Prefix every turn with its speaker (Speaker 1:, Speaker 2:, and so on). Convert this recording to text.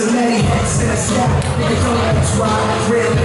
Speaker 1: so many heads in the sky. Niggas don't let us ride, real